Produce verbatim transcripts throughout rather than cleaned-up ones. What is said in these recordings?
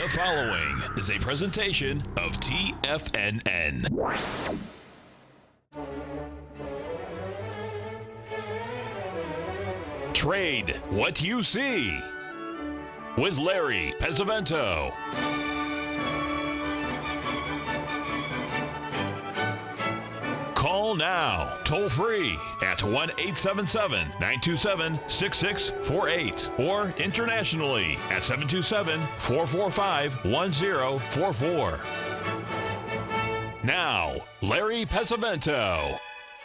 The following is a presentation of T F N N. Trade what you see with Larry Pesavento. Call now, toll free at one eight seven seven, nine two seven, six six four eight or internationally at seven two seven, four four five, one zero four four. Now, Larry Pesavento.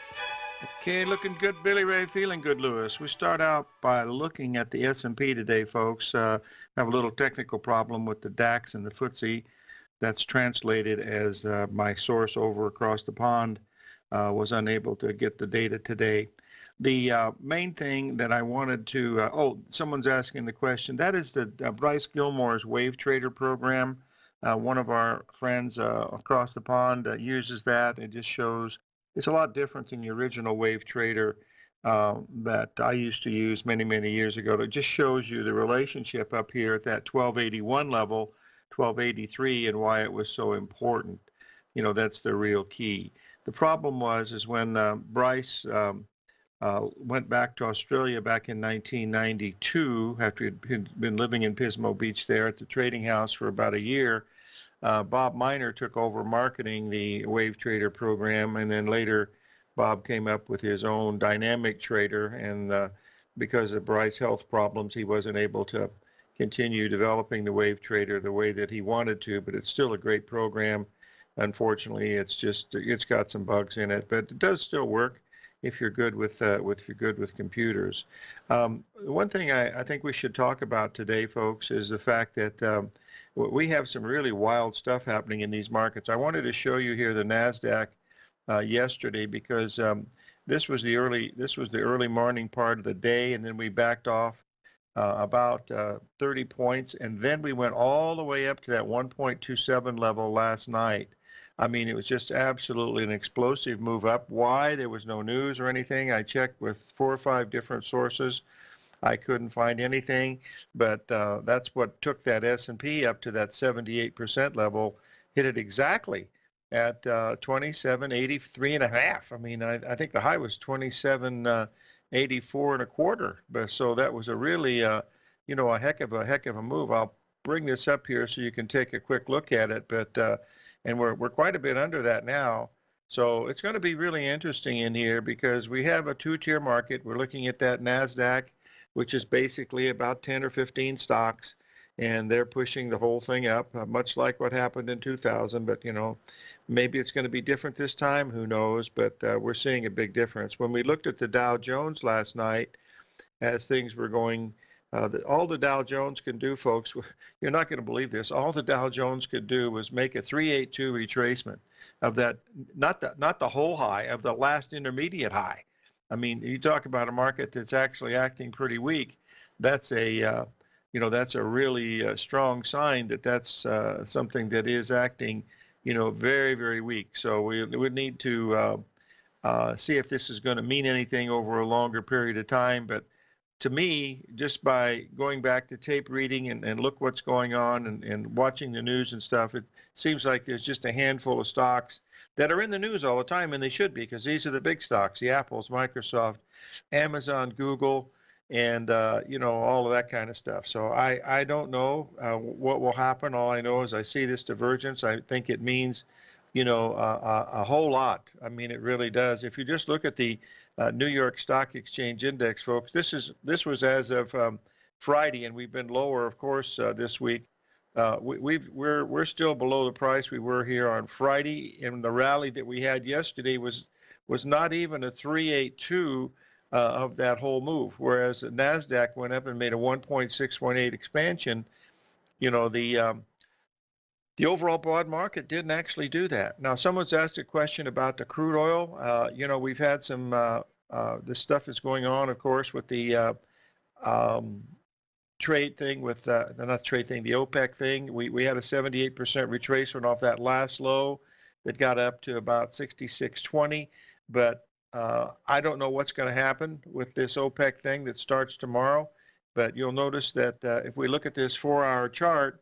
Okay, looking good, Billy Ray. Feeling good, Lewis. We start out by looking at the S and P today, folks. Uh, have a little technical problem with the DAX and the F T S E. That's translated as uh, my source over across the pond uh, was unable to get the data today. The uh, main thing that I wanted to, uh, oh, someone's asking the question. That is the uh, Bryce Gilmore's Wave Trader program. Uh, one of our friends uh, across the pond uh, uses that. It just shows. It's a lot different than the original Wave Trader uh, that I used to use many, many years ago. It just shows you the relationship up here at that twelve eighty-one level, twelve eighty-three, and why it was so important. You know, that's the real key. The problem was is when uh, Bryce um, uh, went back to Australia back in nineteen ninety-two, after he'd been living in Pismo Beach there at the trading house for about a year. Uh, Bob Miner took over marketing the Wave Trader program, and then later Bob came up with his own dynamic trader, and uh, because of Bryce's health problems, he wasn't able to continue developing the Wave Trader the way that he wanted to, but it's still a great program. Unfortunately, it's just, it's got some bugs in it, but it does still work if you're good with, uh, with if you're good with computers. Um, one thing I, I think we should talk about today, folks, is the fact that um, we have some really wild stuff happening in these markets. I wanted to show you here the NASDAQ uh, yesterday because um, this was the early this was the early morning part of the day, and then we backed off uh, about uh, thirty points, and then we went all the way up to that one point two seven level last night. I mean, it was just absolutely an explosive move up. Why? There was no news or anything. I checked with four or five different sources. I couldn't find anything, but uh, that's what took that S and P up to that seventy-eight percent level, hit it exactly at uh, twenty-seven eighty-three and a half. I mean, I, I think the high was twenty-seven eighty-four and a quarter, but so that was a really, uh, you know, a heck of a heck of a move. I'll bring this up here so you can take a quick look at it, but uh, and we're we're quite a bit under that now. So it's going to be really interesting in here because we have a two-tier market. We're looking at that NASDAQ, which is basically about ten or fifteen stocks, and they're pushing the whole thing up, uh, much like what happened in two thousand. But, you know, maybe it's going to be different this time. Who knows? But uh, we're seeing a big difference. When we looked at the Dow Jones last night, as things were going, uh, the, all the Dow Jones can do, folks, you're not going to believe this. All the Dow Jones could do was make a three eighty-two retracement of that, not the, not the whole high, of the last intermediate high. I mean, you talk about a market that's actually acting pretty weak. That's a, uh, you know, that's a really uh, strong sign that that's uh, something that is acting, you know, very, very weak. So we would need to uh, uh, see if this is going to mean anything over a longer period of time. But to me, just by going back to tape reading and, and look what's going on and, and watching the news and stuff, it seems like there's just a handful of stocks that are in the news all the time, and they should be, because these are the big stocks, the Apples, Microsoft, Amazon, Google, and, uh, you know, all of that kind of stuff. So I, I don't know uh, what will happen. All I know is I see this divergence. I think it means, you know, uh, a, a whole lot. I mean, it really does. If you just look at the uh, New York Stock Exchange Index, folks, this is this was as of um, Friday, and we've been lower, of course, uh, this week. Uh, we, we've, we're we're still below the price we were here on Friday, and the rally that we had yesterday was was not even a three eighty-two uh, of that whole move. Whereas the NASDAQ went up and made a one point six one eight expansion. You know, the um, the overall broad market didn't actually do that. Now, someone's asked a question about the crude oil. Uh, you know, we've had some uh, uh, this stuff is going on, of course, with the uh, um, trade thing with uh, not trade thing, the OPEC thing. We we had a seventy-eight percent retracement off that last low that got up to about sixty-six twenty. But uh, I don't know what's going to happen with this OPEC thing that starts tomorrow. But you'll notice that uh, if we look at this four-hour chart,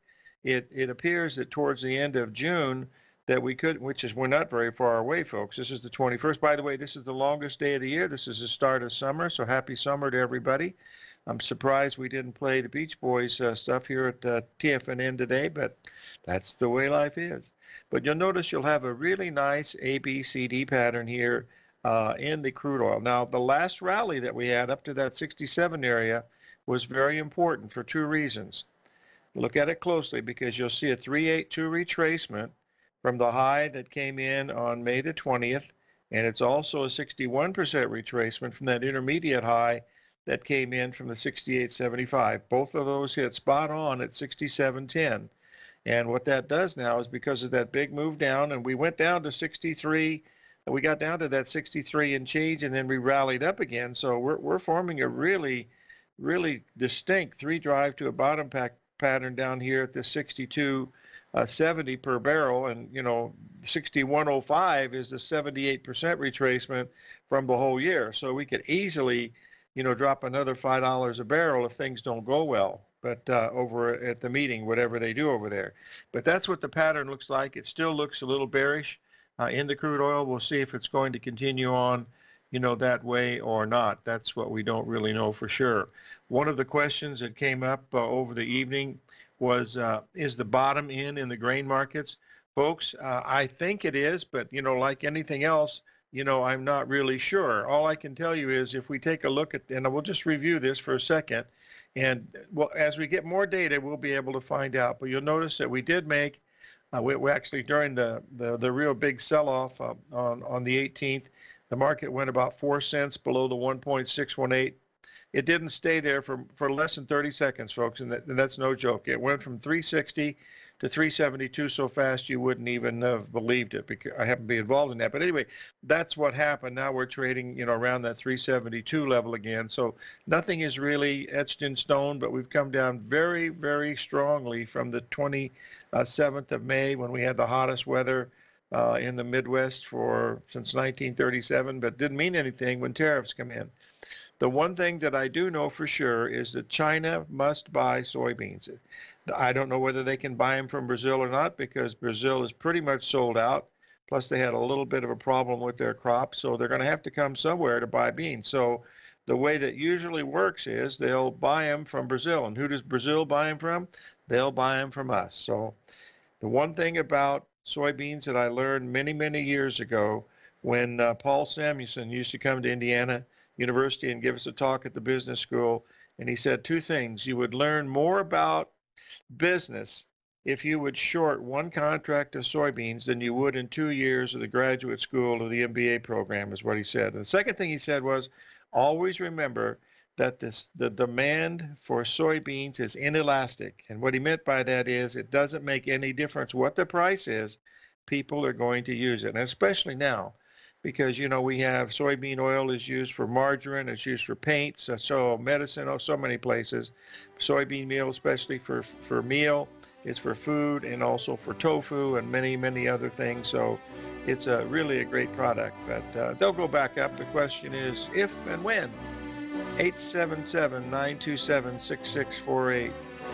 it, it appears that towards the end of June that we could, which is, we're not very far away, folks. This is the twenty-first. By the way, this is the longest day of the year. This is the start of summer, so happy summer to everybody. I'm surprised we didn't play the Beach Boys uh, stuff here at uh, T F N N today, but that's the way life is. But you'll notice you'll have a really nice A B C D pattern here uh, in the crude oil. Now, the last rally that we had up to that sixty-seven area was very important for two reasons. Look at it closely, because you'll see a three eighty-two retracement from the high that came in on May the twentieth, and it's also a sixty-one percent retracement from that intermediate high that came in from the sixty-eight seventy-five. Both of those hit spot on at sixty-seven ten. And what that does now is, because of that big move down, and we went down to sixty-three, and we got down to that sixty-three and change, and then we rallied up again. So we're, we're forming a really, really distinct three drive to a bottom pack pattern down here at the sixty-two seventy per barrel, and you know, sixty-one oh five is the seventy-eight percent retracement from the whole year. So we could easily, you know, drop another five dollars a barrel if things don't go well. But uh, over at the meeting, whatever they do over there. But that's what the pattern looks like. It still looks a little bearish uh, in the crude oil. We'll see if it's going to continue on, you know, that way or not. That's what we don't really know for sure. One of the questions that came up uh, over the evening was, uh, is the bottom in in the grain markets? Folks, uh, I think it is, but, you know, like anything else, you know, I'm not really sure. All I can tell you is, if we take a look at, and we'll just review this for a second, and well, as we get more data, we'll be able to find out. But you'll notice that we did make, uh, we, we actually, during the, the, the real big sell-off uh, on, on the eighteenth, the market went about four cents below the one point six one eight. It didn't stay there for, for less than thirty seconds, folks, and, that, and that's no joke. It went from three sixty to three seventy-two so fast you wouldn't even have believed it, because I happen to be involved in that. But anyway, that's what happened. Now we're trading, you know, around that three seventy-two level again. So nothing is really etched in stone, but we've come down very, very strongly from the twenty-seventh of May, when we had the hottest weather uh, in the Midwest for since nineteen thirty-seven, but didn't mean anything when tariffs come in. The one thing that I do know for sure is that China must buy soybeans. I don't know whether they can buy them from Brazil or not, because Brazil is pretty much sold out. Plus, they had a little bit of a problem with their crop, so they're going to have to come somewhere to buy beans. So the way that usually works is they'll buy them from Brazil. And who does Brazil buy them from? They'll buy them from us. So the one thing about soybeans that I learned many, many years ago, when uh, Paul Samuelson used to come to Indiana University and give us a talk at the business school, and he said two things. You would learn more about business if you would short one contract of soybeans than you would in two years of the graduate school or the M B A program, is what he said. And the second thing he said was, always remember that this, the demand for soybeans is inelastic. And what he meant by that is, it doesn't make any difference what the price is, people are going to use it, and especially now. Because, you know, we have soybean oil is used for margarine, it's used for paints, so medicine, oh, so many places. Soybean meal, especially for, for meal, is for food, and also for tofu and many, many other things. So it's a really a great product, but uh, they'll go back up. The question is if and when. eight seven seven, nine two seven, six six four eight.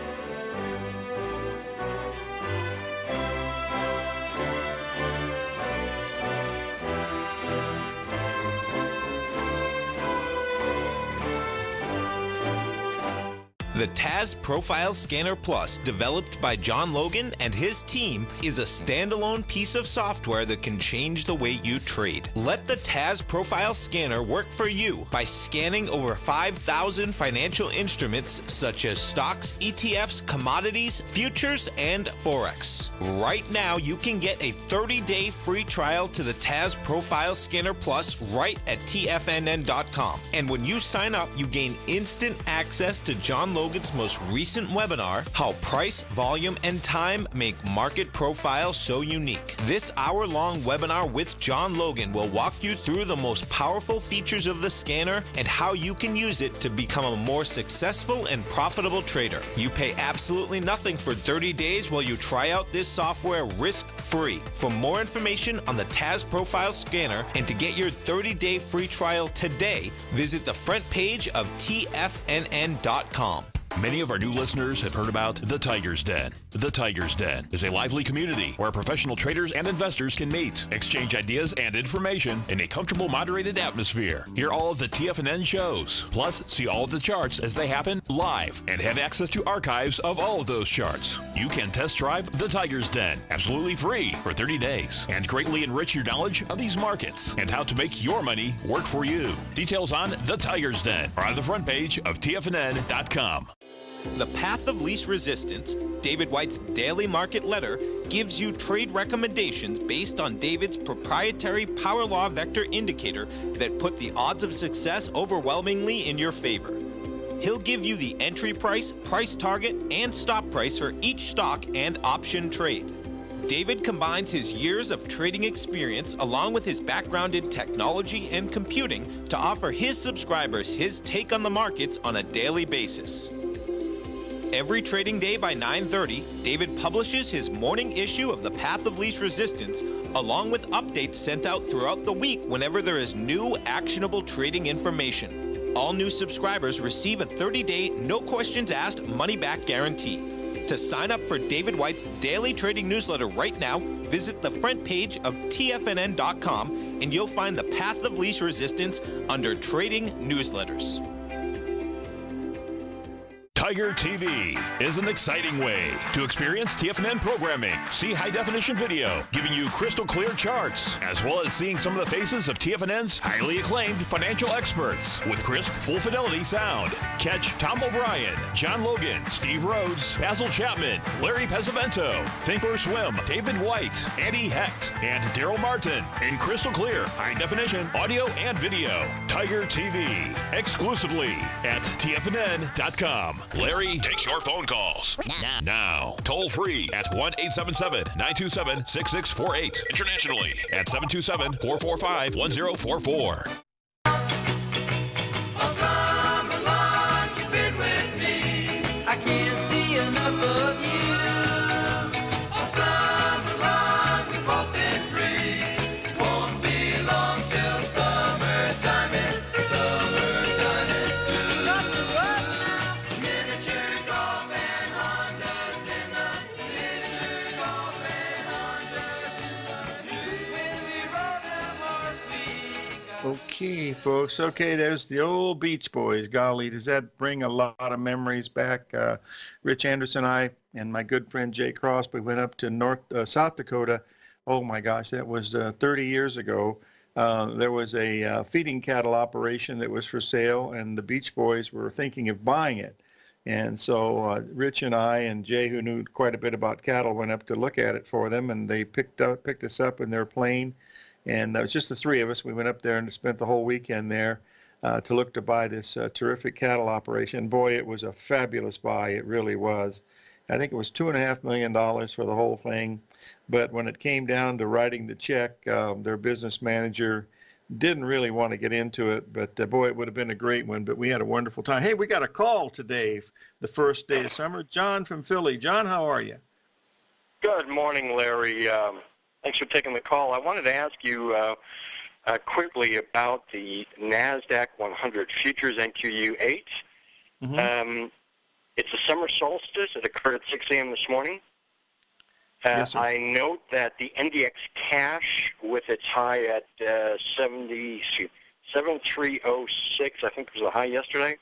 The T A Z Profile Scanner Plus, developed by John Logan and his team, is a standalone piece of software that can change the way you trade. Let the T A Z Profile Scanner work for you by scanning over five thousand financial instruments such as stocks, E T Fs, commodities, futures, and Forex. Right now, you can get a thirty day free trial to the T A Z Profile Scanner Plus right at T F N N dot com. And when you sign up, you gain instant access to John Logan Logan's most recent webinar, How Price, Volume, and Time Make Market Profile So Unique. This hour-long webinar with John Logan will walk you through the most powerful features of the scanner and how you can use it to become a more successful and profitable trader. You pay absolutely nothing for thirty days while you try out this software risk-free. For more information on the T A Z Profile Scanner and to get your thirty day free trial today, visit the front page of T F N N dot com. Many of our new listeners have heard about The Tiger's Den. The Tiger's Den is a lively community where professional traders and investors can meet, exchange ideas and information in a comfortable, moderated atmosphere. Hear all of the T F N N shows, plus see all of the charts as they happen live and have access to archives of all of those charts. You can test drive The Tiger's Den absolutely free for thirty days and greatly enrich your knowledge of these markets and how to make your money work for you. Details on The Tiger's Den are on the front page of T F N N dot com. The Path of Least Resistance, David White's daily market letter, gives you trade recommendations based on David's proprietary Power Law Vector indicator that put the odds of success overwhelmingly in your favor. He'll give you the entry price, price target, and stop price for each stock and option trade. David combines his years of trading experience along with his background in technology and computing to offer his subscribers his take on the markets on a daily basis. Every trading day by nine thirty, David publishes his morning issue of The Path of Least Resistance, along with updates sent out throughout the week whenever there is new actionable trading information. All new subscribers receive a thirty day, no questions asked, money-back guarantee. To sign up for David White's daily trading newsletter right now, visit the front page of T F N N dot com and you'll find The Path of Least Resistance under Trading Newsletters. Tiger T V is an exciting way to experience T F N N programming. See high-definition video, giving you crystal clear charts, as well as seeing some of the faces of T F N N's highly acclaimed financial experts with crisp, full-fidelity sound. Catch Tom O'Brien, John Logan, Steve Rhodes, Basil Chapman, Larry Pesavento, Think or Swim, David White, Andy Hecht, and Daryl Martin in crystal clear, high-definition audio and video. Tiger T V, exclusively at T F N N dot com. Larry takes your phone calls now. now. Toll free at one eight seven seven, nine two seven, six six four eight. Internationally at seven two seven, four four five, one zero four four. All summer long you've been with me. I can't see enough of you. All summer long we've both been free. Won't be long till summertime is summertime is through. Not for us now. Miniature golf and Hondas in the miniature golf and Hondas in the when we rode them horse we got. Okay, folks. Okay, there's the old Beach Boys. Golly, does that bring a lot of memories back? Uh, Rich Anderson and I and my good friend Jay Crosby went up to North uh, South Dakota. Oh my gosh, that was uh, thirty years ago. Uh, there was a uh, feeding cattle operation that was for sale, and the Beach Boys were thinking of buying it. And so uh, Rich and I and Jay, who knew quite a bit about cattle, went up to look at it for them, and they picked up picked us up in their plane. And it was just the three of us. We went up there and spent the whole weekend there uh, to look to buy this uh, terrific cattle operation. Boy, it was a fabulous buy. It really was. I think it was two and a half million dollars for the whole thing. But when it came down to writing the check, uh, their business manager didn't really want to get into it. But uh, boy, it would have been a great one. But we had a wonderful time. Hey, we got a call today, the first day of summer. John from Philly. John, how are you? Good morning, Larry. Um, thanks for taking the call. I wanted to ask you uh, uh, quickly about the NASDAQ one hundred futures N Q U eight. Mm-hmm. Um, it's a summer solstice. It occurred at six a m this morning. Uh, Yes, sir. I note that the N D X cash, with its high at uh, seventy, seven three oh six, I think was the high yesterday.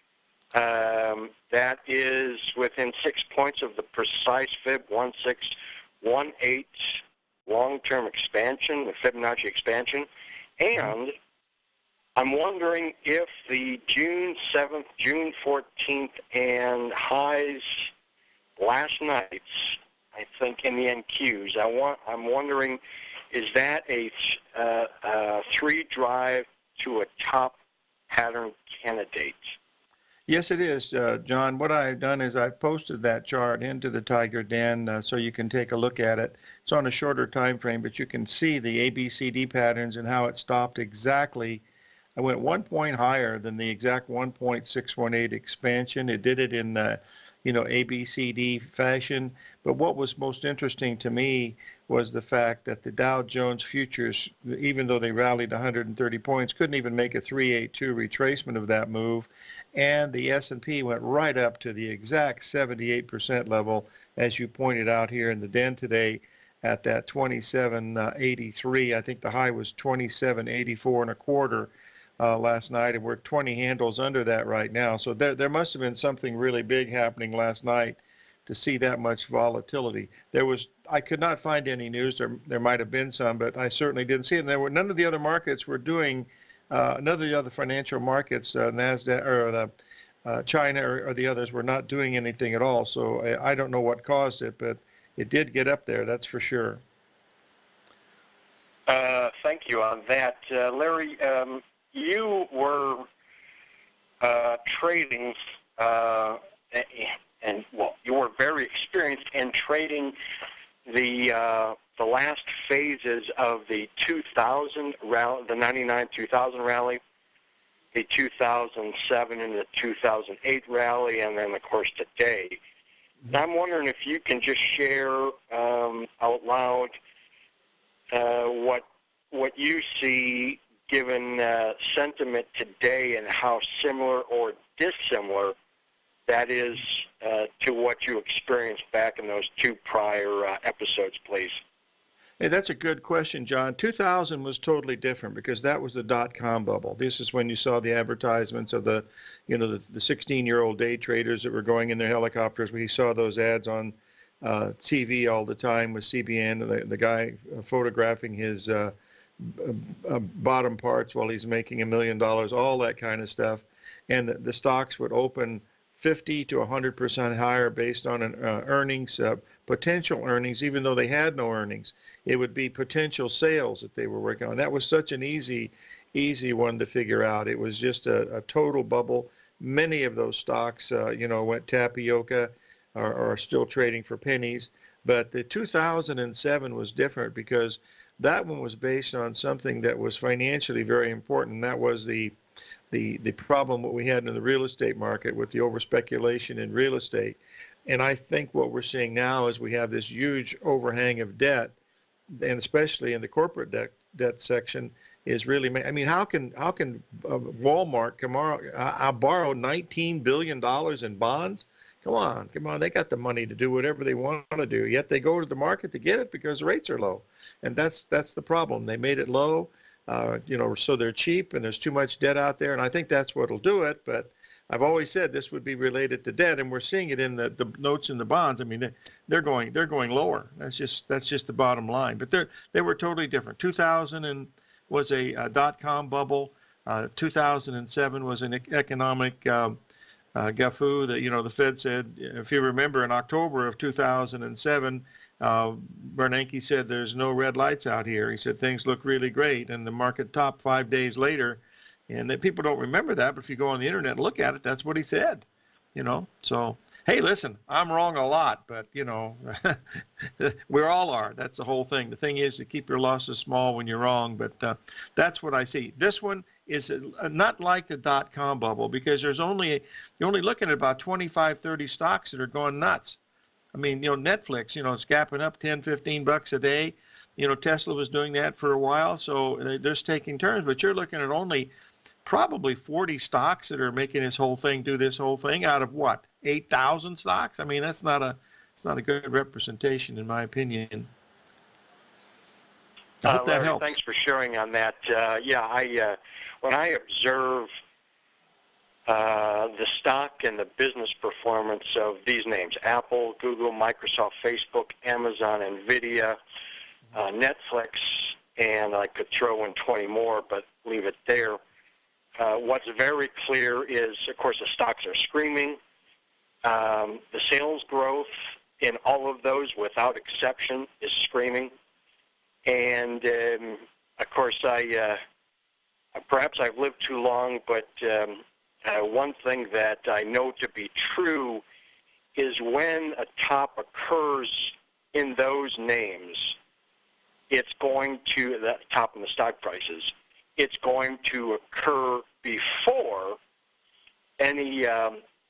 Um, that is within six points of the precise fib one six one eight long-term expansion, the Fibonacci expansion. And I'm wondering if the June seventh, June fourteenth, and highs last night, I think in the N Qs, I want, I'm wondering, is that a, uh, a three drive to a top pattern candidate? Yes, it is, uh, John. What I've done is I've posted that chart into the Tiger Den uh, so you can take a look at it. It's on a shorter time frame, but you can see the A B C D patterns and how it stopped exactly. I went one point higher than the exact one point six one eight expansion. It did it in uh, you know, A, B, C, D fashion. But what was most interesting to me was the fact that the Dow Jones futures, even though they rallied one hundred thirty points, couldn't even make a three eighty-two retracement of that move. And the S and P went right up to the exact seventy-eight percent level, as you pointed out here in the den today, at that twenty-seven eighty-three. I think the high was twenty-seven eighty-four and a quarter uh, last night, and we're twenty handles under that right now. So there, there must have been something really big happening last night to see that much volatility. There was, I could not find any news. There, there might have been some, but I certainly didn't see it. And there were none of the other markets were doing. Uh, none of the other financial markets, uh, NASDAQ or the uh, China or, or the others, were not doing anything at all. So I, I don't know what caused it, but it did get up there, that's for sure. Uh, thank you on that. Uh, Larry, um, you were uh, trading, uh, and, well, you were very experienced in trading the uh, the last phases of the two thousand rally, the ninety-nine two thousand rally, the two thousand seven and the two thousand eight rally, and then, of course, today. And I'm wondering if you can just share um, out loud uh, what what you see given uh, sentiment today and how similar or dissimilar that is uh, to what you experienced back in those two prior uh, episodes, please. Hey, that's a good question, John. two thousand was totally different because that was the dot-com bubble. This is when you saw the advertisements of the, you know, the sixteen-year-old day traders that were going in their helicopters. We saw those ads on uh, T V all the time with C B N, the, the guy photographing his uh, uh, bottom parts while he's making a million dollars, all that kind of stuff. And the, the stocks would open fifty to one hundred percent higher based on an, uh, earnings, uh, potential earnings, even though they had no earnings. It would be potential sales that they were working on. That was such an easy, easy one to figure out. It was just a, a total bubble. Many of those stocks, uh, you know, went tapioca or are still trading for pennies. But the two thousand seven was different because that one was based on something that was financially very important. That was the the the problem what we had in the real estate market with the overspeculation in real estate. And I think what we're seeing now is we have this huge overhang of debt, and especially in the corporate debt debt section is really. I mean, how can how can uh, Walmart tomorrow I, I borrow nineteen billion dollars in bonds? Come on, come on, they got the money to do whatever they want to do. Yet they go to the market to get it because rates are low, and that's that's the problem. They made it low. Uh, you know, so they're cheap and there's too much debt out there. And I think that's what'll do it. But I've always said this would be related to debt, and we're seeing it in the, the notes in the bonds. I mean, they're, they're going they're going lower. That's just that's just the bottom line. But they're they were totally different. two thousand and was a, a dot-com bubble. Uh, two thousand seven was an economic um, uh, gaffe that, you know, the Fed said, if you remember, in October of two thousand seven, Uh, Bernanke said there's no red lights out here. He said things look really great, and the market topped five days later. And that people don't remember that, but if you go on the internet and look at it, that's what he said. You know, so hey, listen, I'm wrong a lot, but you know, we all are. That's the whole thing. The thing is to keep your losses small when you're wrong, but uh, that's what I see. This one is uh, not like the dot-com bubble because there's only you're only looking at about twenty-five, thirty stocks that are going nuts. I mean, you know, Netflix, you know, it's gapping up ten, fifteen bucks a day. You know, Tesla was doing that for a while, so they're just taking turns. But you're looking at only probably forty stocks that are making this whole thing do this whole thing out of what, eight thousand stocks? I mean, that's not a, it's not a good representation, in my opinion. I hope uh, that Larry, helps. Thanks for sharing on that. Uh, yeah, I uh, when I observe Uh, the stock and the business performance of these names: Apple, Google, Microsoft, Facebook, Amazon, Nvidia, uh, Netflix, and I could throw in twenty more, but leave it there. Uh, what's very clear is, of course, the stocks are screaming. Um, the sales growth in all of those, without exception, is screaming. And, um, of course, I uh, perhaps I've lived too long, but um, Uh, one thing that I know to be true is when a top occurs in those names, it's going to, the top in the stock prices, it's going to occur before any um,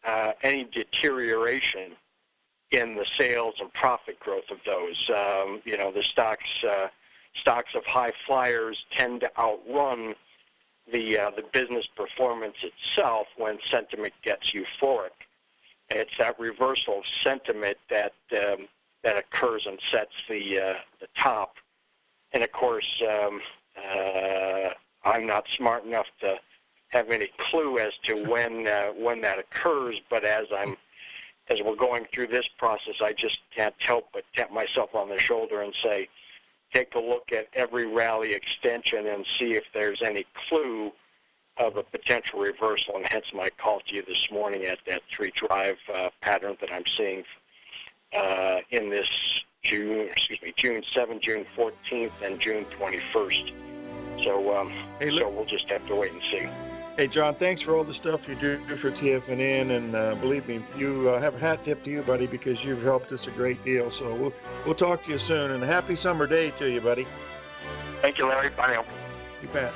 uh, any deterioration in the sales and profit growth of those. Um, you know, the stocks uh, stocks of high flyers tend to outrun the uh, the business performance itself when sentiment gets euphoric. And it's that reversal of sentiment that um, that occurs and sets the uh, the top. And of course, um, uh, I'm not smart enough to have any clue as to when uh, when that occurs. But as I'm as we're going through this process, I just can't help but tap myself on the shoulder and say, take a look at every rally extension and see if there's any clue of a potential reversal, and hence my call to you this morning at that three-drive uh, pattern that I'm seeing uh, in this June, excuse me, June seventh, June fourteenth, and June twenty-first. So, um, hey, so we'll just have to wait and see. Hey, John, thanks for all the stuff you do for T F N N, and uh, believe me, you uh, have a hat tip to you, buddy, because you've helped us a great deal. So we'll we'll talk to you soon, and a happy summer day to you, buddy. Thank you, Larry. Bye now. You bet.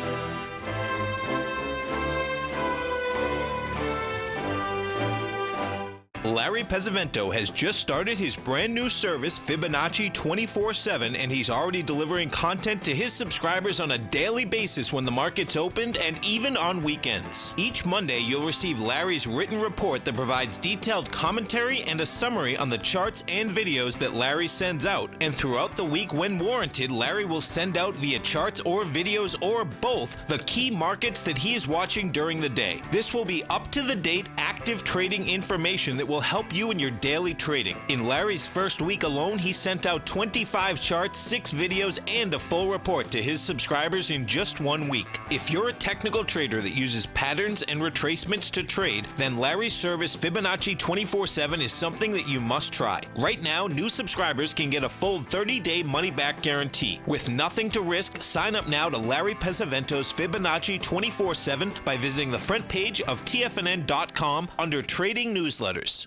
Larry Pesavento has just started his brand new service, Fibonacci twenty-four seven, and he's already delivering content to his subscribers on a daily basis when the market's opened and even on weekends. Each Monday, you'll receive Larry's written report that provides detailed commentary and a summary on the charts and videos that Larry sends out. And throughout the week, when warranted, Larry will send out via charts or videos or both the key markets that he is watching during the day. This will be up-to-the-date, active trading information that will help you in your daily trading. In Larry's first week alone, he sent out twenty-five charts, six videos, and a full report to his subscribers in just one week. If you're a technical trader that uses patterns and retracements to trade, then Larry's service Fibonacci twenty-four seven is something that you must try. Right now, new subscribers can get a full thirty-day money-back guarantee. With nothing to risk, sign up now to Larry Pesavento's Fibonacci twenty-four seven by visiting the front page of T F N N dot com under Trading Newsletters.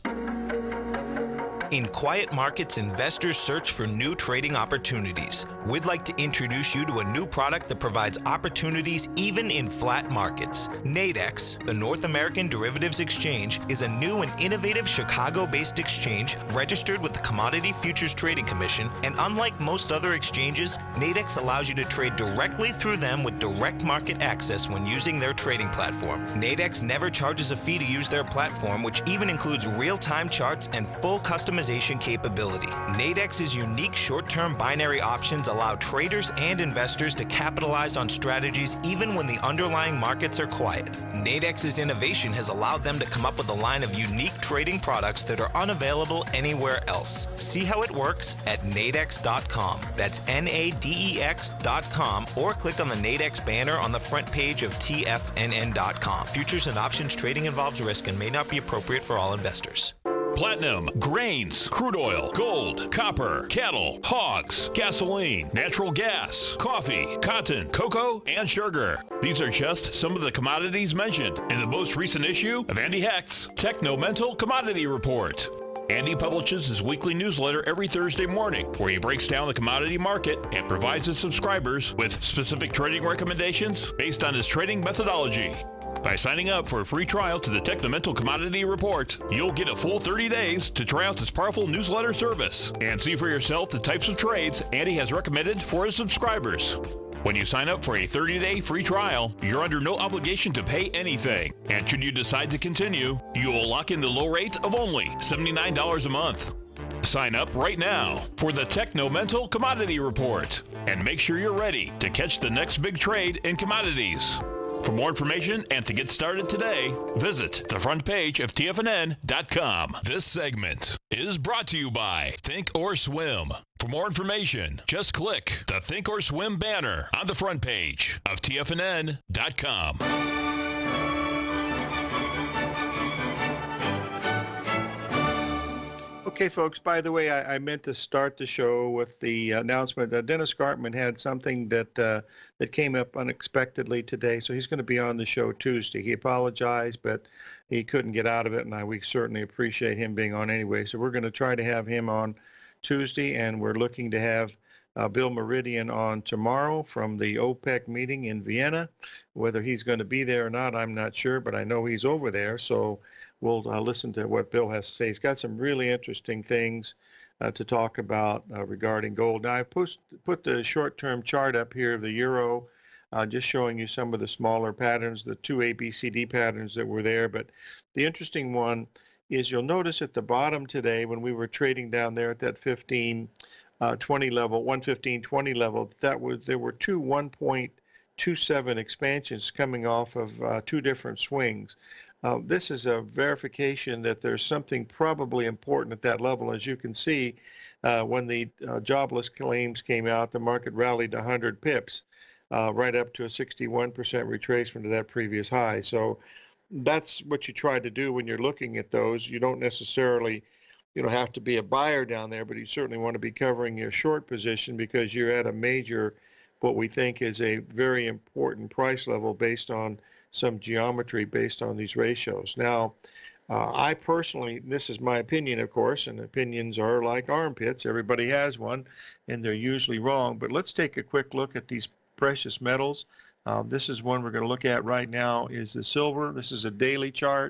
In quiet markets, investors search for new trading opportunities. We'd like to introduce you to a new product that provides opportunities even in flat markets. Nadex, the North American Derivatives Exchange, is a new and innovative Chicago-based exchange registered with the Commodity Futures Trading Commission, and unlike most other exchanges, Nadex allows you to trade directly through them with direct market access when using their trading platform. Nadex never charges a fee to use their platform, which even includes real-time charts and full customization capability. Nadex's unique short-term binary options allow traders and investors to capitalize on strategies even when the underlying markets are quiet. Nadex's innovation has allowed them to come up with a line of unique trading products that are unavailable anywhere else. See how it works at nadex dot com. That's N A D E X dot com, or click on the Nadex banner on the front page of T F N N dot com. Futures and options trading involves risk and may not be appropriate for all investors. Platinum, grains, crude oil, gold, copper, cattle, hogs, gasoline, natural gas, coffee, cotton, cocoa, and sugar. These are just some of the commodities mentioned in the most recent issue of Andy Hecht's Techno-Mental Commodity Report. Andy publishes his weekly newsletter every Thursday morning, where he breaks down the commodity market and provides his subscribers with specific trading recommendations based on his trading methodology. By signing up for a free trial to the Techno-Mental Commodity Report, you'll get a full thirty days to try out this powerful newsletter service and see for yourself the types of trades Andy has recommended for his subscribers. When you sign up for a thirty-day free trial, you're under no obligation to pay anything. And should you decide to continue, you will lock in the low rate of only seventy-nine dollars a month. Sign up right now for the Techno-Mental Commodity Report and make sure you're ready to catch the next big trade in commodities. For more information and to get started today, visit the front page of T F N N dot com. This segment is brought to you by Think or Swim. For more information, just click the Think or Swim banner on the front page of T F N N dot com. Okay, folks, by the way, I, I meant to start the show with the announcement that Dennis Gartman had something that uh, that came up unexpectedly today, so he's going to be on the show Tuesday. He apologized, but he couldn't get out of it, and I, we certainly appreciate him being on anyway. So we're going to try to have him on Tuesday, and we're looking to have uh, Bill Meridian on tomorrow from the OPEC meeting in Vienna. Whether he's going to be there or not, I'm not sure, but I know he's over there, so we'll uh, listen to what Bill has to say. He's got some really interesting things uh, to talk about uh, regarding gold. Now, I post, put the short-term chart up here of the euro, uh, just showing you some of the smaller patterns, the two A B C D patterns that were there. But the interesting one is you'll notice at the bottom today when we were trading down there at that fifteen twenty level, one fifteen twenty level, that was there were two one point two seven expansions coming off of uh, two different swings. Uh, this is a verification that there's something probably important at that level. As you can see, uh, when the uh, jobless claims came out, the market rallied one hundred pips, uh, right up to a sixty-one percent retracement of that previous high. So that's what you try to do when you're looking at those. You don't necessarily, you know, have to be a buyer down there, but you certainly want to be covering your short position because you're at a major, what we think is a very important price level based on some geometry based on these ratios. Now, uh, I personally, this is my opinion, of course, and opinions are like armpits. Everybody has one, and they're usually wrong. But let's take a quick look at these precious metals. Uh, this is one we're going to look at right now is the silver. This is a daily chart.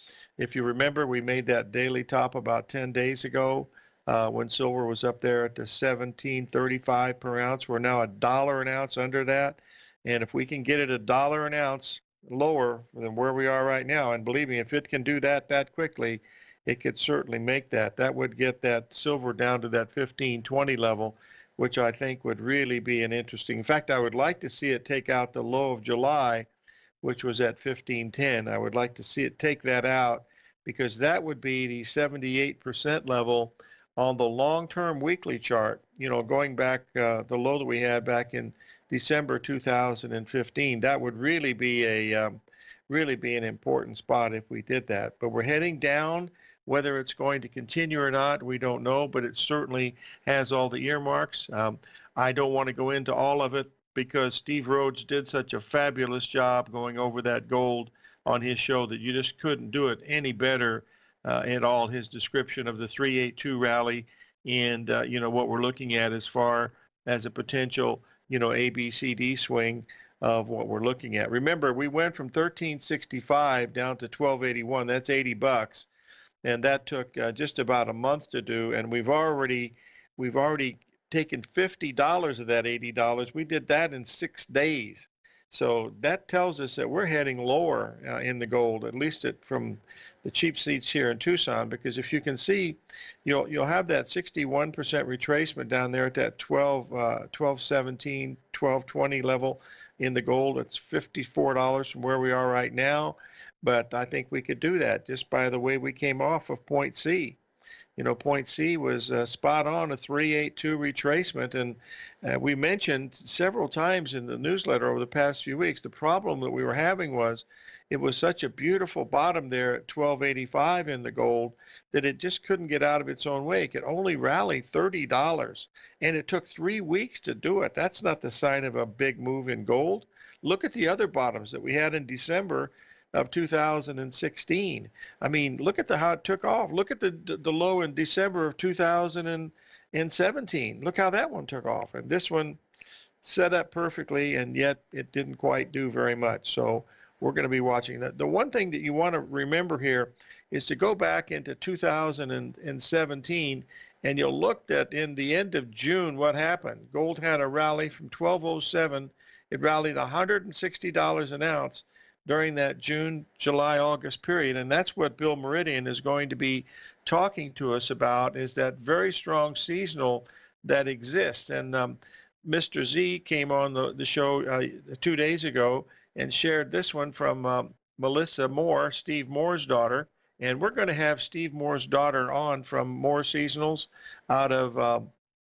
If you remember, we made that daily top about ten days ago uh, when silver was up there at the seventeen thirty-five per ounce. We're now a dollar an ounce under that. And if we can get it a dollar an ounce lower than where we are right now, and believe me, if it can do that that quickly, it could certainly make that. That would get that silver down to that fifteen twenty level, which I think would really be an interesting. In fact, I would like to see it take out the low of July, which was at fifteen ten. I would like to see it take that out because that would be the seventy-eight percent level on the long-term weekly chart, you know, going back uh, the low that we had back in December two thousand fifteen. That would really be a um, really be an important spot if we did that. But we're heading down. Whether it's going to continue or not, we don't know, but it certainly has all the earmarks. Um, I don't want to go into all of it because Steve Rhodes did such a fabulous job going over that gold on his show that you just couldn't do it any better uh, at all. His description of the three eighty-two rally and, uh, you know, what we're looking at as far as a potential, you know, A B C D swing of what we're looking at. Remember, we went from thirteen sixty-five down to twelve eighty-one. That's eighty bucks. And that took uh, just about a month to do, and we've already we've already taken fifty dollars of that eighty dollars. We did that in six days. So that tells us that we're heading lower uh, in the gold, at least it, from the cheap seats here in Tucson, because if you can see, you'll you'll have that sixty-one percent retracement down there at that twelve, uh, twelve seventeen, twelve twenty level in the gold. It's fifty-four dollars from where we are right now. But I think we could do that just by the way we came off of point C. You know, point C was uh, spot on a three eighty-two retracement. And uh, we mentioned several times in the newsletter over the past few weeks, the problem that we were having was it was such a beautiful bottom there at twelve eighty-five in the gold that it just couldn't get out of its own way. It could only rally thirty dollars. And it took three weeks to do it. That's not the sign of a big move in gold. Look at the other bottoms that we had in December of two thousand sixteen. I mean, look at the how it took off. Look at the the low in December of two thousand seventeen. Look how that one took off. And this one set up perfectly, and yet it didn't quite do very much. So we're going to be watching that. The one thing that you want to remember here is to go back into two thousand seventeen, and you'll look at in the end of June what happened. Gold had a rally from twelve oh seven. It rallied one hundred sixty dollars an ounce during that June, July, August period. And that's what Bill Meridian is going to be talking to us about, is that very strong seasonal that exists. And um, Mister Z came on the, the show uh, two days ago and shared this one from um, Melissa Moore, Steve Moore's daughter. And we're going to have Steve Moore's daughter on from Moore Seasonals out of uh,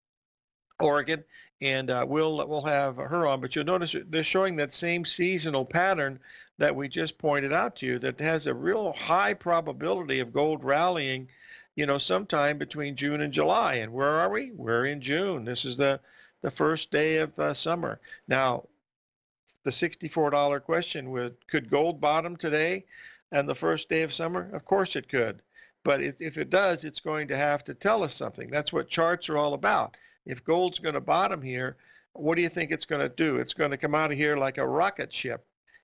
Oregon. And uh, we'll we'll have her on, but you'll notice they're showing that same seasonal pattern that we just pointed out to you that has a real high probability of gold rallying, you know, sometime between June and July. And where are we? We're in June. This is the, the first day of uh, summer. Now, the sixty-four dollar question, would, could gold bottom today and the first day of summer? Of course it could. But if, if it does, it's going to have to tell us something. That's what charts are all about. If gold's going to bottom here, what do you think it's going to do? It's going to come out of here like a rocket ship.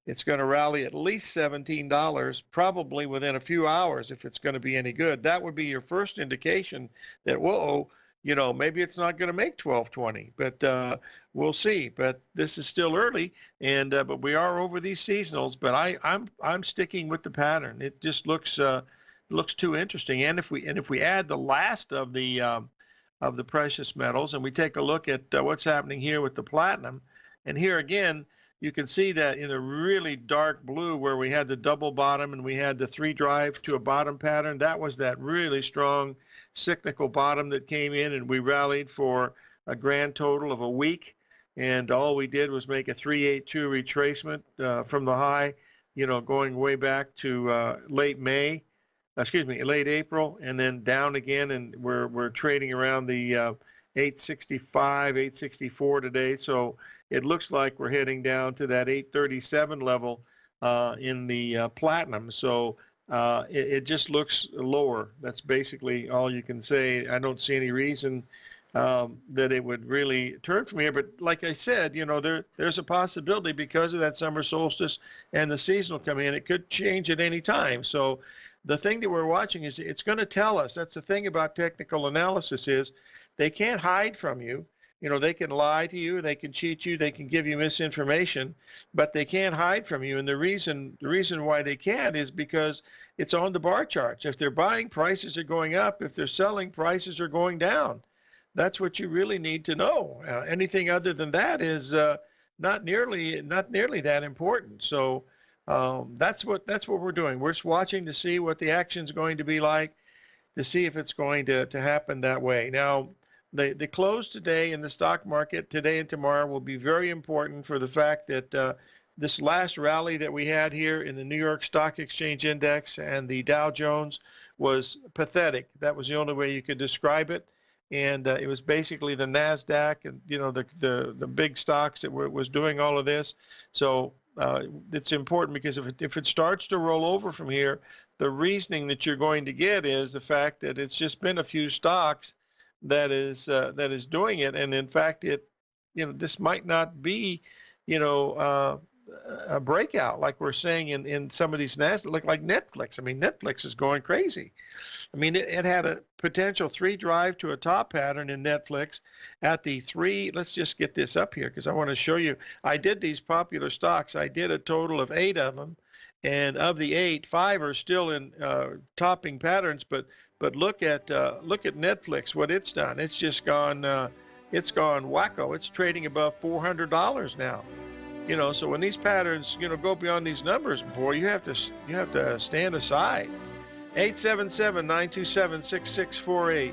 it's going to rally at least seventeen dollars, probably within a few hours if it's going to be any good. That would be your first indication that, whoa, you know, maybe it's not going to make twelve twenty, but uh, we'll see. But this is still early, and uh, but we are over these seasonals. But I, I'm I'm sticking with the pattern. It just looks uh, looks too interesting. And if we and if we add the last of the um, of the precious metals, and we take a look at uh, what's happening here with the platinum, and here again, you can see that in a really dark blue where we had the double bottom and we had the three drive to a bottom pattern. That was that really strong cyclical bottom that came in, and we rallied for a grand total of a week. And all we did was make a three eighty-two retracement uh, from the high, you know, going way back to uh, late May, excuse me, late April, and then down again. And we're, we're trading around the uh, eight sixty-five, eight sixty-four today. So it looks like we're heading down to that eight thirty-seven level uh, in the uh, platinum. So uh, it, it just looks lower. That's basically all you can say. I don't see any reason um, that it would really turn from here. But like I said, you know, there there's a possibility because of that summer solstice and the seasonal coming in. It could change at any time. So the thing that we're watching is it's going to tell us. That's the thing about technical analysis is they can't hide from you. You know, they can lie to you, they can cheat you, they can give you misinformation, but they can't hide from you. And the reason the reason why they can't is because it's on the bar charts. If they're buying, prices are going up. If they're selling, prices are going down. That's what you really need to know. Uh, anything other than that is uh, not nearly not nearly that important. So um, that's what that's what we're doing. We're just watching to see what the action's going to be like, to see if it's going to to happen that way. Now, The, the close today in the stock market today and tomorrow will be very important for the fact that uh, this last rally that we had here in the New York Stock Exchange Index and the Dow Jones was pathetic. That was the only way you could describe it. And uh, it was basically the NASDAQ and, you know, the, the, the big stocks that were, was doing all of this. So uh, it's important because if it, if it starts to roll over from here, the reasoning that you're going to get is the fact that it's just been a few stocks that is uh, that is doing it, and in fact, it, you know, this might not be, you know, uh, a breakout like we're saying in in some of these NASDAQ, like like Netflix. I mean, Netflix is going crazy. I mean, it, it had a potential three drive to a top pattern in Netflix at the three. Let's just get this up here because I want to show you. I did these popular stocks. I did a total of eight of them, and of the eight, five are still in uh, topping patterns, but. But look at uh, look at Netflix, what it's done. It's just gone, uh, it's gone wacko. It's trading above four hundred dollars now. You know, so when these patterns, you know, go beyond these numbers, boy, you have to you have to stand aside. eight seven seven, nine two seven, six six four eight.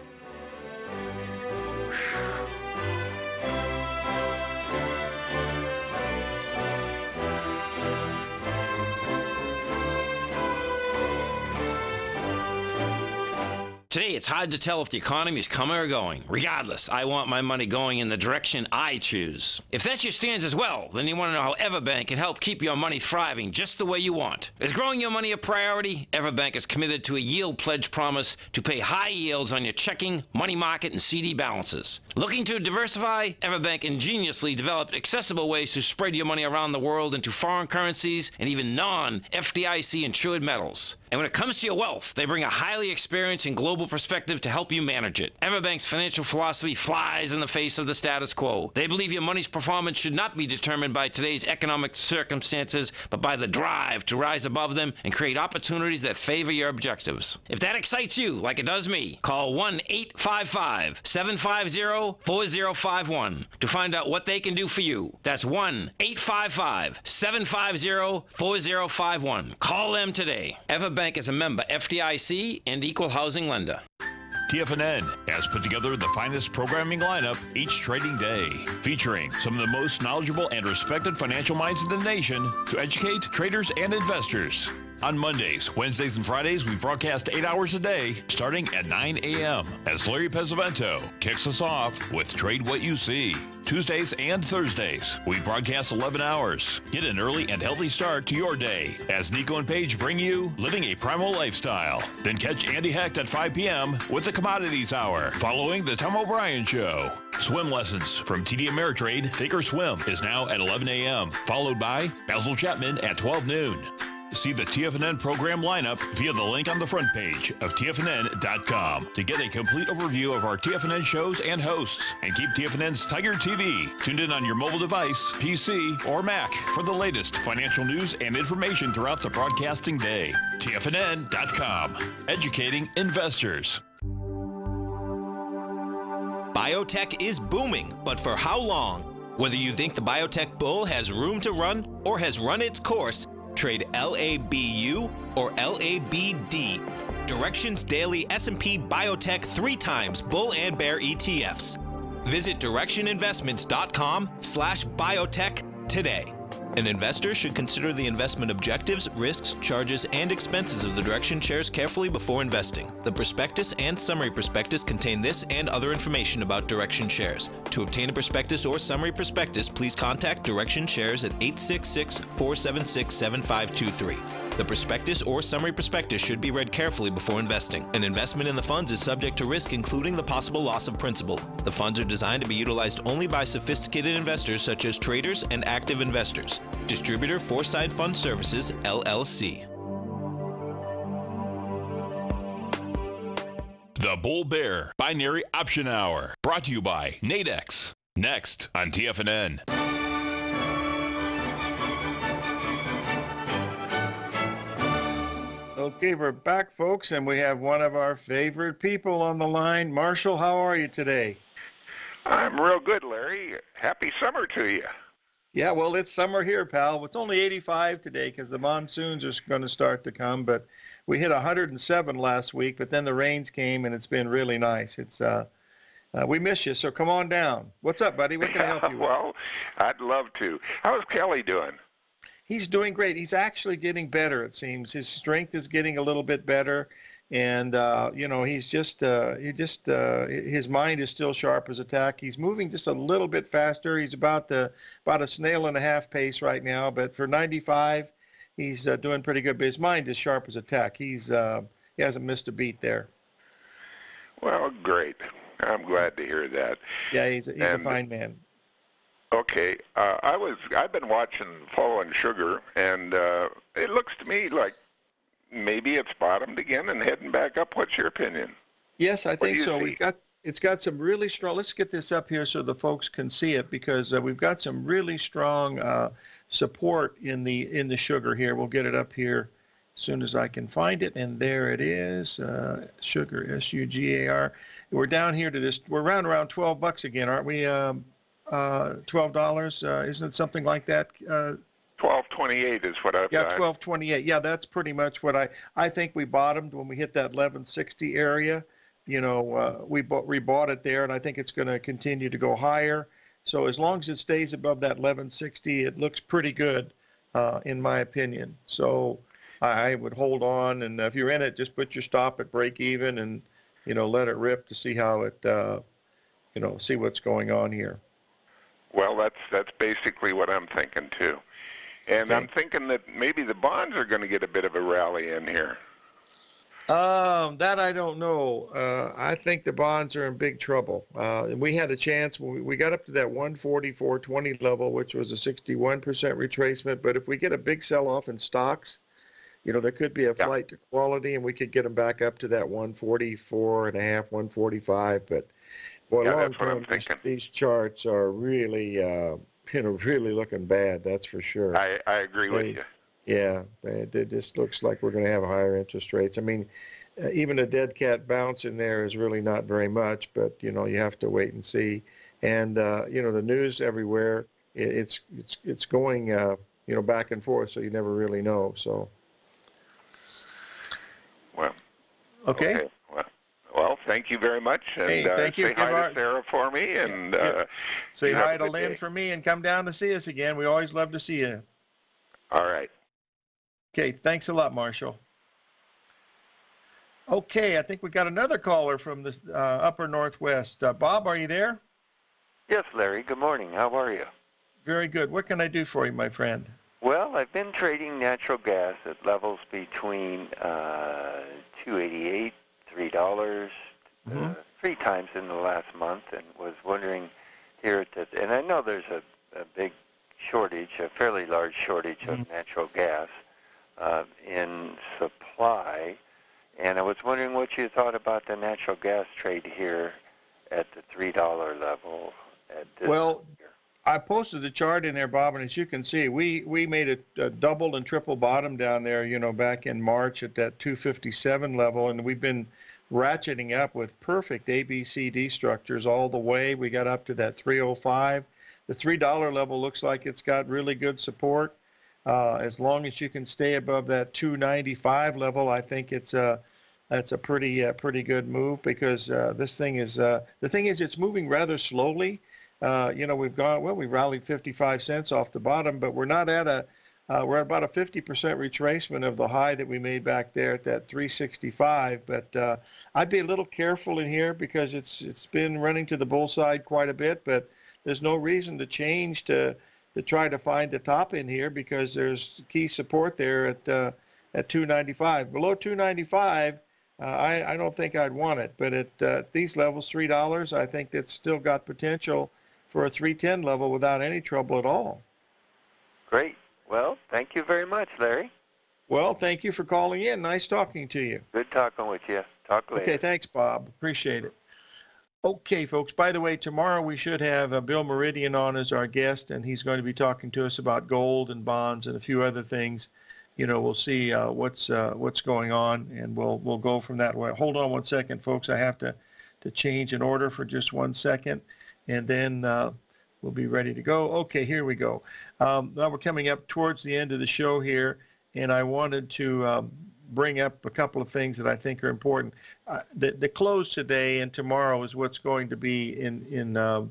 Today, it's hard to tell if the economy is coming or going. Regardless, I want my money going in the direction I choose. If that's your stance as well, then you want to know how Everbank can help keep your money thriving just the way you want. Is growing your money a priority? Everbank is committed to a yield pledge promise to pay high yields on your checking, money market, and C D balances. Looking to diversify? Everbank ingeniously developed accessible ways to spread your money around the world into foreign currencies and even non-F D I C insured metals. And when it comes to your wealth, they bring a highly experienced and global perspective to help you manage it. Everbank's financial philosophy flies in the face of the status quo. They believe your money's performance should not be determined by today's economic circumstances, but by the drive to rise above them and create opportunities that favor your objectives. If that excites you, like it does me, call one eight five five, seven five zero, four zero five one to find out what they can do for you. That's one eight five five, seven five zero, four zero five one. Call them today. Everbank is a member F D I C and equal housing lender. T F N N has put together the finest programming lineup each trading day, featuring some of the most knowledgeable and respected financial minds in the nation to educate traders and investors. On Mondays, Wednesdays, and Fridays, we broadcast eight hours a day, starting at nine a m as Larry Pesavento kicks us off with Trade What You See. Tuesdays and Thursdays, we broadcast eleven hours. Get an early and healthy start to your day as Nico and Paige bring you Living a Primal Lifestyle. Then catch Andy Hecht at five p m with the Commodities Hour, following the Tom O'Brien Show. Swim lessons from T D Ameritrade Thinkorswim is now at eleven a m, followed by Basil Chapman at twelve noon. See the T F N N program lineup via the link on the front page of T F N N dot com to get a complete overview of our T F N N shows and hosts. And keep T F N N's Tiger T V tuned in on your mobile device, P C, or Mac for the latest financial news and information throughout the broadcasting day. T F N N dot com, educating investors. Biotech is booming, but for how long? Whether you think the biotech bull has room to run or has run its course, trade L A B U or L A B D. Direction's daily S and P Biotech three times bull and bear E T Fs. Visit direction investments dot com slash biotech today. An investor should consider the investment objectives, risks, charges, and expenses of the Direction shares carefully before investing. The prospectus and summary prospectus contain this and other information about Direction shares. To obtain a prospectus or summary prospectus, please contact Direction shares at eight six six, four seven six, seven five two three. The prospectus or summary prospectus should be read carefully before investing. An investment in the funds is subject to risk, including the possible loss of principal. The funds are designed to be utilized only by sophisticated investors such as traders and active investors. Distributor Foreside Fund Services, L L C. The Bull Bear Binary Option Hour, brought to you by Nadex. Next on T F N N. Okay, we're back, folks, and we have one of our favorite people on the line. Marshall, how are you today? I'm real good, Larry. Happy summer to you. Yeah, well, it's summer here, pal. It's only eighty-five today because the monsoons are going to start to come, but we hit one hundred seven last week, but then the rains came, and it's been really nice. It's uh, uh, we miss you, so come on down. What's up, buddy? What can I help you with? Well, I'd love to. How's Kelly doing? He's doing great. He's actually getting better, it seems. His strength is getting a little bit better, and uh, you know, he's just uh, he just uh, his mind is still sharp as a tack. He's moving just a little bit faster. He's about the about a snail and a half pace right now, but for ninety-five, he's uh, doing pretty good. But his mind is sharp as a tack. He's uh, he hasn't missed a beat there. Well, great. I'm glad to hear that. Yeah, he's a, he's and, a fine man. Okay, uh, I was I've been watching Following Sugar, and uh, it looks to me like maybe it's bottomed again and heading back up. What's your opinion? Yes, I What think do you so. see? We've got it's got some really strong. Let's get this up here so the folks can see it, because uh, we've got some really strong uh, support in the in the sugar here. We'll get it up here as soon as I can find it, and there it is. Uh, sugar, S U G A R. We're down here to this. We're around around twelve bucks again, aren't we? Um, uh, twelve dollars. Uh, isn't it something like that? Uh, twelve twenty-eight is what I've Yeah, got. twelve twenty-eight. Yeah, that's pretty much what I I think we bottomed when we hit that eleven sixty area. You know, uh, we bought rebought it there, and I think it's going to continue to go higher. So as long as it stays above that eleven sixty, it looks pretty good, uh, in my opinion. So I, I would hold on, and if you're in it, just put your stop at break even, and you know, let it rip to see how it, uh, you know, see what's going on here. Well, that's that's basically what I'm thinking too. And Okay. I'm thinking that maybe the bonds are going to get a bit of a rally in here. Um, that I don't know. Uh, I think the bonds are in big trouble. Uh, and we had a chance when we, we got up to that one forty-four twenty level, which was a sixty-one percent retracement. But if we get a big sell-off in stocks, you know, there could be a Yeah. flight to quality, and we could get them back up to that one forty-four and a half, one forty-five. But boy, Yeah, long that's what I'm term, these, thinking. these charts are really, uh, you know, really looking bad. That's for sure. I, I agree with They- you. Yeah, it it just looks like we're going to have higher interest rates. I mean, uh, even a dead cat bounce in there is really not very much, but you know, you have to wait and see. And uh, you know, the news everywhere, it, it's it's it's going uh, you know, back and forth, so you never really know. So Well, okay, Well, well, thank you very much. And Hey, thank uh, you. say Give hi our- to Sarah for me. And Yeah. uh, say you have hi a to good Lynn day. for me, and come down to see us again. We always love to see you. all right. Okay, thanks a lot, Marshall. Okay, I think we got another caller from the uh, upper Northwest. Uh, Bob, are you there? Yes, Larry. Good morning. How are you? Very good. What can I do for you, my friend? Well, I've been trading natural gas at levels between uh, two eighty-eight, three dollars, uh, Mhm. three times in the last month, and was wondering here at the, and I know there's a, a big shortage, a fairly large shortage mm-hmm. of natural gas uh, in supply, and I was wondering what you thought about the natural gas trade here at the three dollar level. At this well, year. I posted the chart in there, Bob, and as you can see, we, we made a, a double and triple bottom down there, you know, back in March at that two fifty-seven level, and we've been ratcheting up with perfect A B C D structures all the way. We got up to that three oh five. The three dollar level looks like it's got really good support. Uh, as long as you can stay above that two ninety-five level, I think it's a that's a pretty uh, pretty good move, because uh, this thing is uh, the thing is it's moving rather slowly. Uh, you know, we've gone well, we rallied fifty-five cents off the bottom, but we're not at a uh, we're at about a fifty percent retracement of the high that we made back there at that three sixty-five. But uh, I'd be a little careful in here, because it's it's been running to the bull side quite a bit, but there's no reason to change to to try to find a top in here, because there's key support there at uh, at two ninety-five. Below two ninety-five, uh, I, I don't think I'd want it, but at uh, these levels, three dollars, I think that's still got potential for a three ten level without any trouble at all. Great. Well, thank you very much, Larry. Well, thank you for calling in. Nice talking to you. Good talking with you. Talk later. Okay, thanks, Bob. Appreciate it. Okay, folks, by the way, tomorrow we should have uh, Bill Meridian on as our guest, and he's going to be talking to us about gold and bonds and a few other things. You know, we'll see uh, what's uh, what's going on, and we'll we'll go from that way. Hold on one second, folks. I have to, to change an order for just one second, and then uh, we'll be ready to go. Okay, here we go. Um, now we're coming up towards the end of the show here, and I wanted to um, bring up a couple of things that I think are important. Uh, the the close today and tomorrow is what's going to be in in um,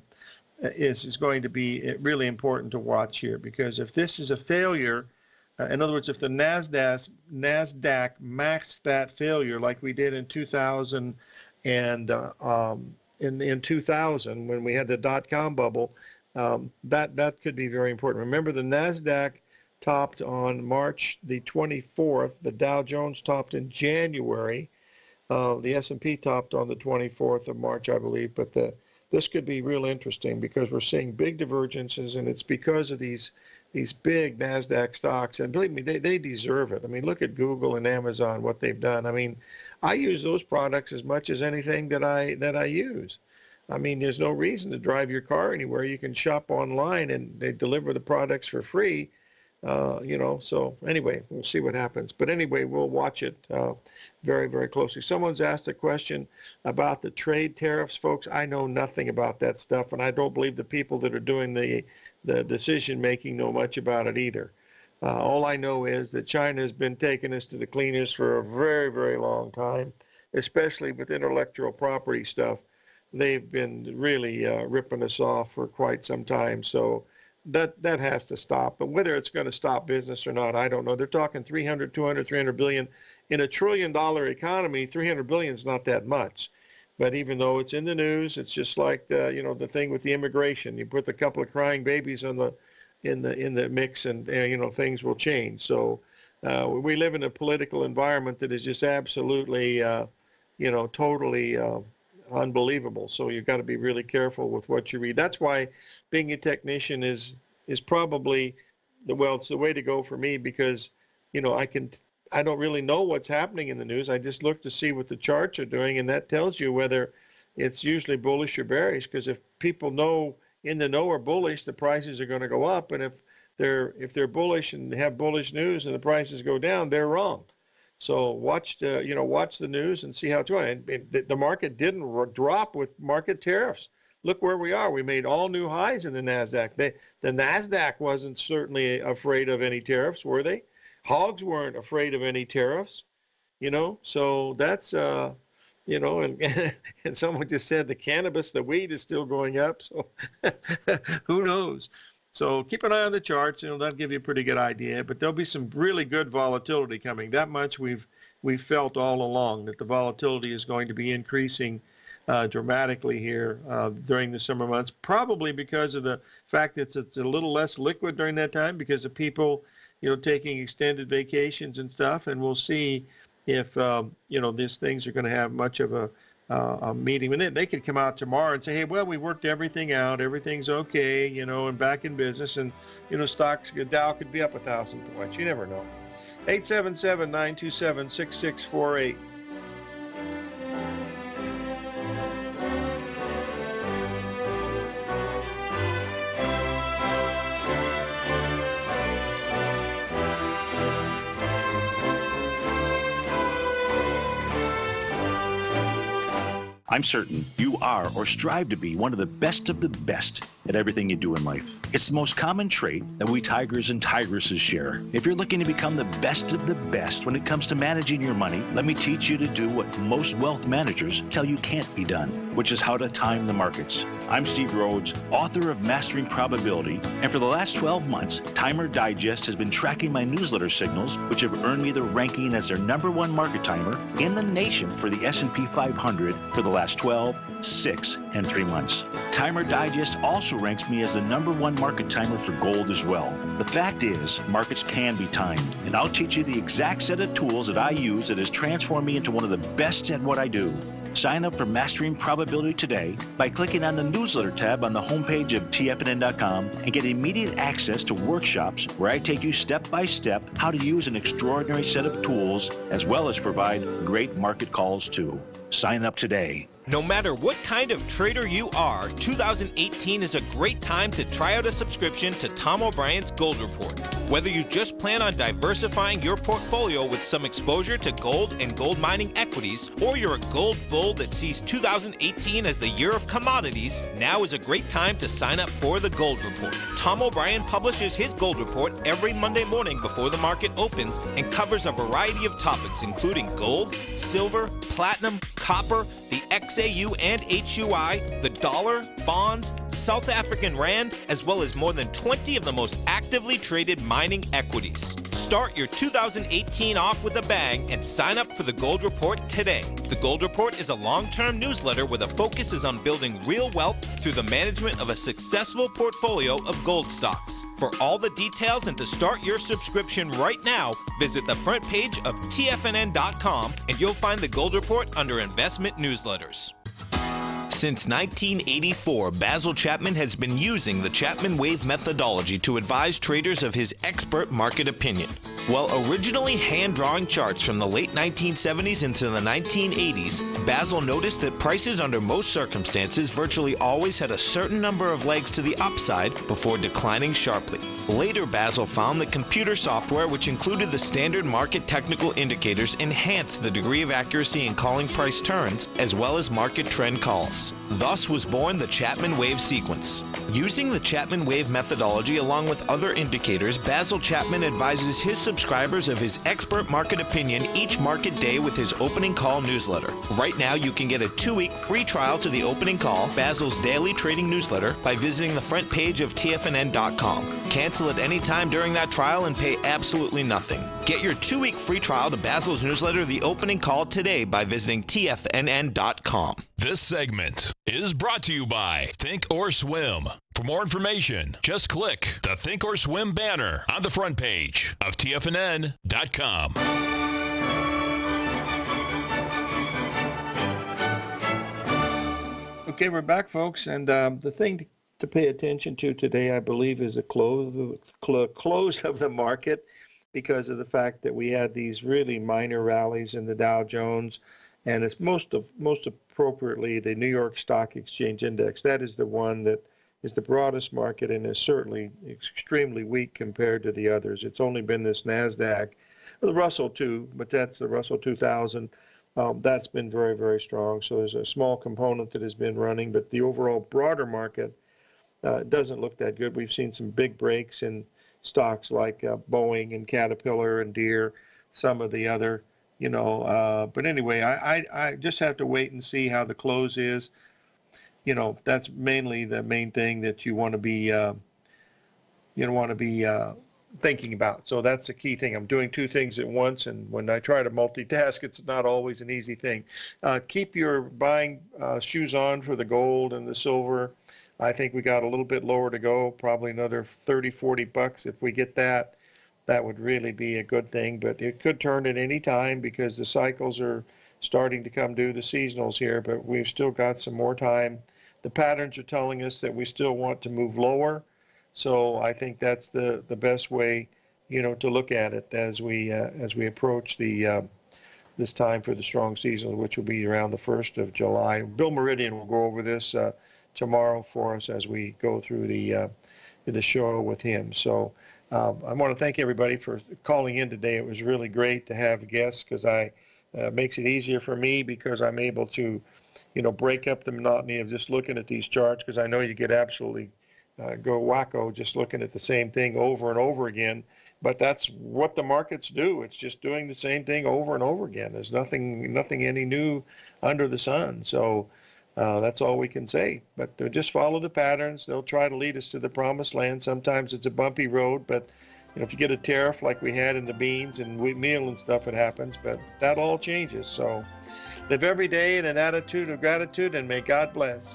is is going to be really important to watch here, because if this is a failure, uh, in other words, if the Nasdaq Nasdaq maxed that failure like we did in two thousand and uh, um, in in two thousand when we had the dot-com bubble, um, that that could be very important. Remember, the Nasdaq topped on March the twenty-fourth. The Dow Jones topped in January. Uh, the S and P topped on the twenty-fourth of March, I believe. But the, this could be real interesting, because we're seeing big divergences, and it's because of these these big Nasdaq stocks. And believe me, they, they deserve it. I mean, look at Google and Amazon, what they've done. I mean, I use those products as much as anything that I that I use. I mean, there's no reason to drive your car anywhere. You can shop online, and they deliver the products for free. Uh, you know, so anyway, we'll see what happens. But anyway, we'll watch it uh, very, very closely. Someone's asked a question about the trade tariffs, folks. I know nothing about that stuff, and I don't believe the people that are doing the, the decision making know much about it either. Uh, all I know is that China has been taking us to the cleaners for a very, very long time, especially with intellectual property stuff. They've been really uh, ripping us off for quite some time. So that that has to stop. But whether it's going to stop business or not, I don't know. They're talking three hundred, two hundred, three hundred billion. In a trillion dollar economy, three hundred billion is not that much. But even though it's in the news, it's just like the, you know, the thing with the immigration. You put a couple of crying babies on the in the in the mix, and uh, you know, things will change. So uh, we live in a political environment that is just absolutely uh, you know, totally uh, unbelievable. So you've got to be really careful with what you read. That's why being a technician is is probably the well, it's the way to go for me, because you know, I can I don't really know what's happening in the news. I just look to see what the charts are doing, and that tells you whether it's usually bullish or bearish. Because if people know in the know or bullish, the prices are going to go up, and if they're if they're bullish and have bullish news and the prices go down, they're wrong. So watch the you know watch the news and see how it's going. And the market didn't drop with market tariffs. Look where we are. We made all new highs in the Nasdaq. They, the Nasdaq wasn't certainly afraid of any tariffs, were they? Hogs weren't afraid of any tariffs, you know. So that's uh, you know, and and someone just said the cannabis, the weed is still going up. So who knows? So keep an eye on the charts, and that'll give you a pretty good idea. But there'll be some really good volatility coming. That much we've we've felt all along, that the volatility is going to be increasing uh, dramatically here uh, during the summer months. Probably because of the fact that it's, it's a little less liquid during that time, because of people, you know, taking extended vacations and stuff. And we'll see if um, you know, these things are going to have much of a uh, a meeting. And they, they could come out tomorrow and say, hey, well, we worked everything out. Everything's okay, you know, and back in business. And, you know, stocks, Dow could be up a thousand points. You never know. eight seven seven, nine two seven, six six four eight. I'm certain you are or strive to be one of the best of the best at everything you do in life. It's the most common trait that we tigers and tigresses share. If you're looking to become the best of the best when it comes to managing your money, let me teach you to do what most wealth managers tell you can't be done, which is how to time the markets. I'm Steve Rhodes, author of Mastering Probability, and for the last twelve months, Timer Digest has been tracking my newsletter signals, which have earned me the ranking as their number one market timer in the nation for the S and P five hundred for the last twelve, six, and three months. Timer Digest also ranks me as the number one market timer for gold as well. The fact is, markets can be timed, and I'll teach you the exact set of tools that I use that has transformed me into one of the best at what I do. Sign up for Mastering Probability today by clicking on the newsletter tab on the homepage of T F N N dot com and get immediate access to workshops where I take you step by step how to use an extraordinary set of tools as well as provide great market calls too. Sign up today. No matter what kind of trader you are, two thousand eighteen is a great time to try out a subscription to Tom O'Brien's Gold Report. Whether you just plan on diversifying your portfolio with some exposure to gold and gold mining equities, or you're a gold bull that sees two thousand eighteen as the year of commodities, now is a great time to sign up for the Gold Report. Tom O'Brien publishes his Gold Report every Monday morning before the market opens and covers a variety of topics including gold, silver, platinum, copper, the X A U and H U I, the dollar, bonds, South African rand, as well as more than twenty of the most actively traded mining equities. Start your two thousand eighteen off with a bang and sign up for the Gold Report today. The Gold Report is a long-term newsletter where the focus is on building real wealth through the management of a successful portfolio of gold stocks. For all the details and to start your subscription right now, visit the front page of T F N N dot com and you'll find the Gold Report under Investment Newsletters. Since nineteen eighty-four, Basil Chapman has been using the Chapman Wave methodology to advise traders of his expert market opinion. While originally hand-drawing charts from the late nineteen seventies into the nineteen eighties, Basil noticed that prices under most circumstances virtually always had a certain number of legs to the upside before declining sharply. Later, Basil found that computer software, which included the standard market technical indicators, enhanced the degree of accuracy in calling price turns, as well as market trend calls. Thus was born the Chapman Wave sequence. Using the Chapman Wave methodology along with other indicators, Basil Chapman advises his subscribers of his expert market opinion each market day with his opening call newsletter. Right now, you can get a two-week free trial to the opening call, Basil's daily trading newsletter, by visiting the front page of T F N N dot com. Cancel at any time during that trial and pay absolutely nothing. Get your two-week free trial to Basil's newsletter, The Opening Call, today by visiting T F N N dot com. This segment is brought to you by Think or Swim. For more information, just click the Think or Swim banner on the front page of T F N N dot com. Okay, we're back, folks, and um, the thing to, to pay attention to today, I believe, is the close, the cl- close of the market, because of the fact that we had these really minor rallies in the Dow Jones, and it's most of most appropriately the New York Stock Exchange Index. That is the one that is the broadest market and is certainly extremely weak compared to the others. It's only been this NASDAQ, the Russell too, but that's the Russell two thousand. Um, that's been very, very strong. So there's a small component that has been running, but the overall broader market uh, doesn't look that good. We've seen some big breaks in stocks like uh, Boeing and Caterpillar and Deere, some of the other, you know. Uh, but anyway, I, I, I just have to wait and see how the close is. You know, that's mainly the main thing that you want to be, uh, you don't want to be uh, thinking about. So that's the key thing. I'm doing two things at once, and when I try to multitask, it's not always an easy thing. Uh, keep your buying uh, shoes on for the gold and the silver. I think we got a little bit lower to go, probably another thirty, forty bucks. If we get that, that would really be a good thing, but it could turn at any time because the cycles are starting to come due, the seasonals here, but we've still got some more time. The patterns are telling us that we still want to move lower. So I think that's the, the best way, you know, to look at it as we uh, as we approach the uh, this time for the strong season, which will be around the first of July. Bill Meridian will go over this uh, tomorrow for us as we go through the uh, the show with him. So um, I want to thank everybody for calling in today. It was really great to have guests because I uh, makes it easier for me because I'm able to, you know, break up the monotony of just looking at these charts, because I know you get absolutely uh, go wacko just looking at the same thing over and over again. But that's what the markets do. It's just doing the same thing over and over again. There's nothing, nothing any new under the sun. So uh, that's all we can say. But uh, just follow the patterns. They'll try to lead us to the promised land. Sometimes it's a bumpy road, but you know, if you get a tariff like we had in the beans and wheat meal and stuff, it happens. But that all changes. So live every day in an attitude of gratitude, and may God bless.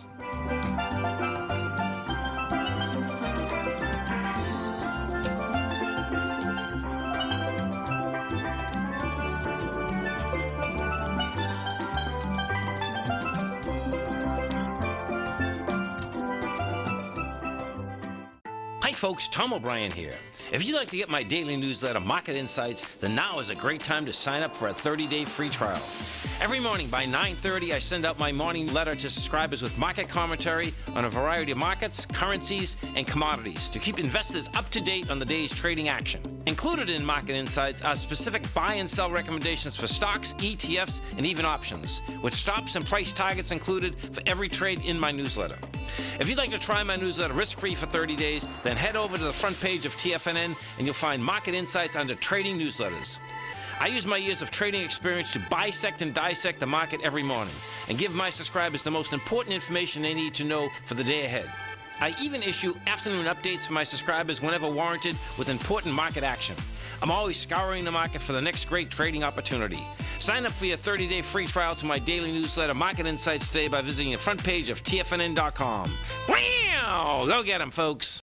Hi folks, Tom O'Brien here. If you'd like to get my daily newsletter, Market Insights, then now is a great time to sign up for a thirty-day free trial. Every morning by nine thirty, I send out my morning letter to subscribers with market commentary on a variety of markets, currencies, and commodities to keep investors up to date on the day's trading action. Included in Market Insights are specific buy and sell recommendations for stocks, E T Fs, and even options, with stops and price targets included for every trade in my newsletter. If you'd like to try my newsletter risk-free for thirty days, then head over to the front page of T F N N and you'll find Market Insights under Trading Newsletters. I use my years of trading experience to bisect and dissect the market every morning and give my subscribers the most important information they need to know for the day ahead. I even issue afternoon updates for my subscribers whenever warranted with important market action. I'm always scouring the market for the next great trading opportunity. Sign up for your thirty-day free trial to my daily newsletter, Market Insights, today by visiting the front page of T F N N dot com. Wow! Go get 'em, folks!